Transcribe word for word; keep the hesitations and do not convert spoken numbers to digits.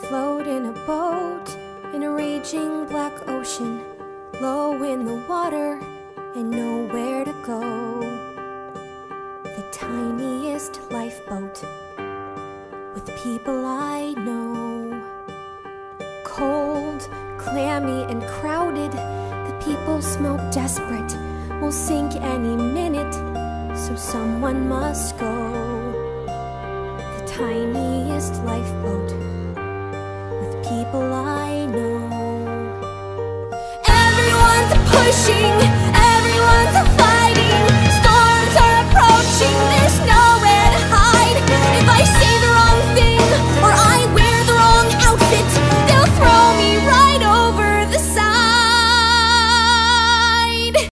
float in a boat in a raging black ocean, low in the water and nowhere to go. The tiniest lifeboat with people I know. Cold, clammy and crowded, the people smell desperate, will sink any minute, so someone must go. The tiniest lifeboat with people I know. Everyone's pushing